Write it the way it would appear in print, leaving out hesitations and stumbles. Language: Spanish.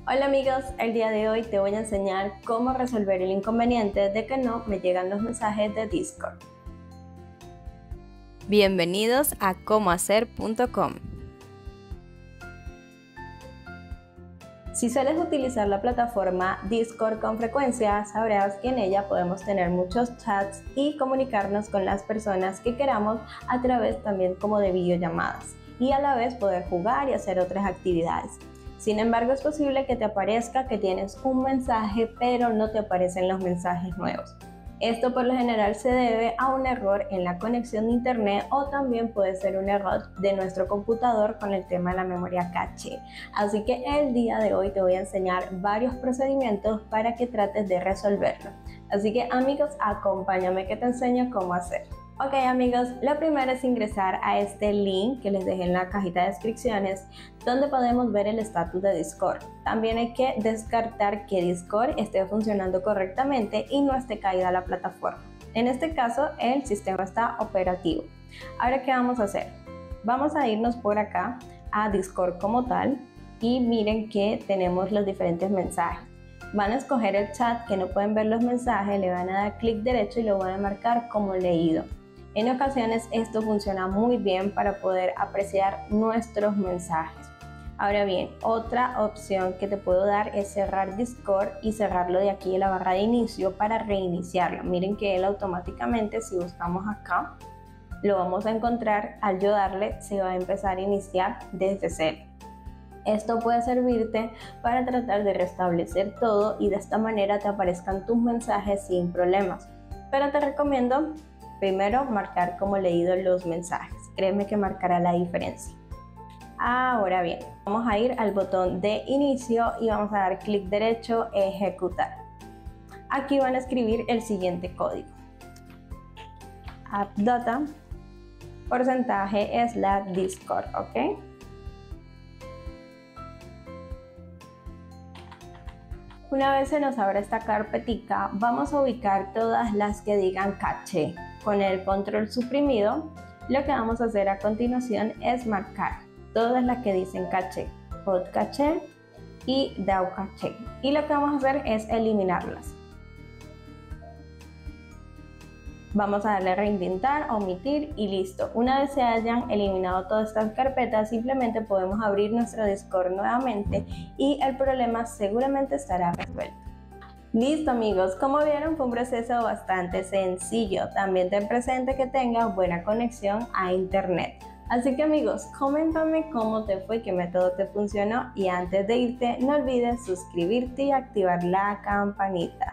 Hola amigos, el día de hoy te voy a enseñar cómo resolver el inconveniente de que no me llegan los mensajes de Discord. Bienvenidos a comohacer.com. Si sueles utilizar la plataforma Discord con frecuencia, sabrás que en ella podemos tener muchos chats y comunicarnos con las personas que queramos a través también como de videollamadas y a la vez poder jugar y hacer otras actividades. Sin embargo, es posible que te aparezca que tienes un mensaje, pero no te aparecen los mensajes nuevos. Esto por lo general se debe a un error en la conexión de internet o también puede ser un error de nuestro computador con el tema de la memoria caché. Así que el día de hoy te voy a enseñar varios procedimientos para que trates de resolverlo. Así que amigos, acompáñame que te enseño cómo hacer. Ok amigos, lo primero es ingresar a este link que les dejé en la cajita de descripciones donde podemos ver el estatus de Discord. También hay que descartar que Discord esté funcionando correctamente y no esté caída la plataforma. En este caso el sistema está operativo. Ahora, ¿qué vamos a hacer? Vamos a irnos por acá a Discord como tal y miren que tenemos los diferentes mensajes. Van a escoger el chat que no pueden ver los mensajes, le van a dar clic derecho y lo van a marcar como leído. En ocasiones esto funciona muy bien para poder apreciar nuestros mensajes. Ahora bien, otra opción que te puedo dar es cerrar Discord y cerrarlo de aquí en la barra de inicio para reiniciarlo. Miren que él automáticamente, si buscamos acá, lo vamos a encontrar. Al yo darle, se va a empezar a iniciar desde cero. Esto puede servirte para tratar de restablecer todo y de esta manera te aparezcan tus mensajes sin problemas. Pero te recomiendo primero marcar como leído los mensajes. Créeme que marcará la diferencia. Ahora bien, vamos a ir al botón de inicio y vamos a dar clic derecho, ejecutar. Aquí van a escribir el siguiente código. AppData, /Discord, ¿ok? Una vez se nos abra esta carpetica, vamos a ubicar todas las que digan caché. Con el control suprimido, lo que vamos a hacer a continuación es marcar todas las que dicen caché, pod caché y DAO caché. Y lo que vamos a hacer es eliminarlas. Vamos a darle a reintentar, omitir y listo. Una vez se hayan eliminado todas estas carpetas, simplemente podemos abrir nuestro Discord nuevamente y el problema seguramente estará resuelto. Listo amigos, como vieron fue un proceso bastante sencillo. También ten presente que tengas buena conexión a internet. Así que amigos, coméntame cómo te fue, qué método te funcionó y antes de irte no olvides suscribirte y activar la campanita.